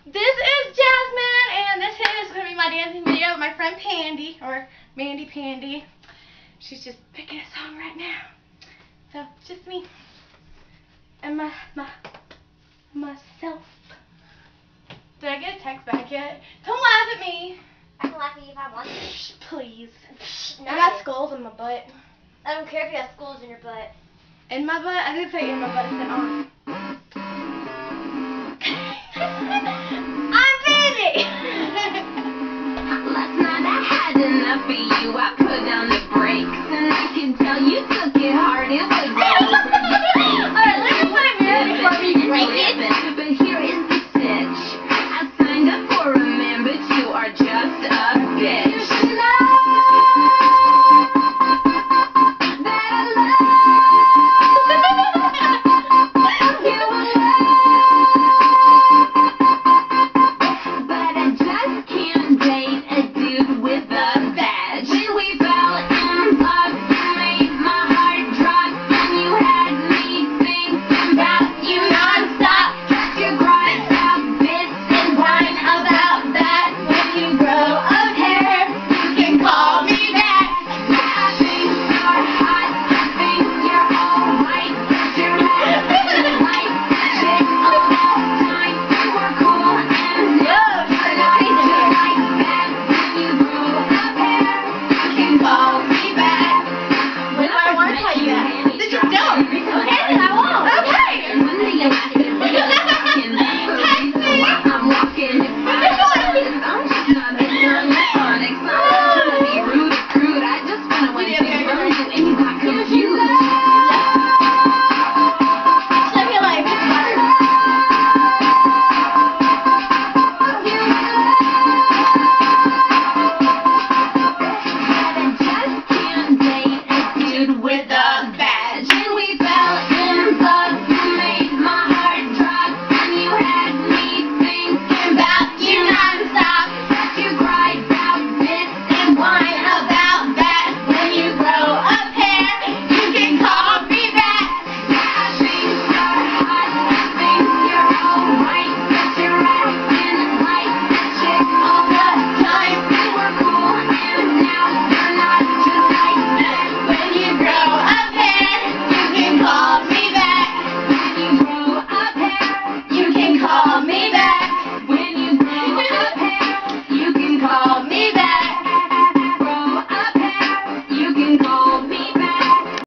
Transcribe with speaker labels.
Speaker 1: This is Jasmine, and this is going to be my dancing video with my friend Pandy, or Mandy Pandy. She's just picking a song right now. So, it's just me and myself. Did I get a text back yet? Don't laugh at me.
Speaker 2: I can laugh at you if I want to.
Speaker 1: Shh, please.
Speaker 2: No,
Speaker 1: I got skulls in my butt.
Speaker 2: I don't care if you have skulls in your butt.
Speaker 1: In my butt? I didn't say in my butt, I said on.
Speaker 2: I'm Pandy!
Speaker 3: Last night I had enough of you. I put down the brakes and I can tell you took it hard. It was